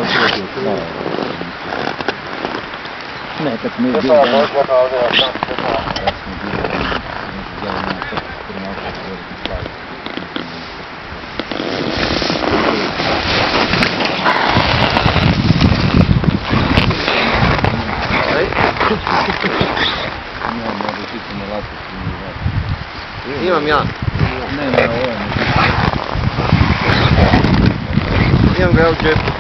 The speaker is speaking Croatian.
Ne, kad smo bili imam ja. Ne, Imam ga ja u džepu.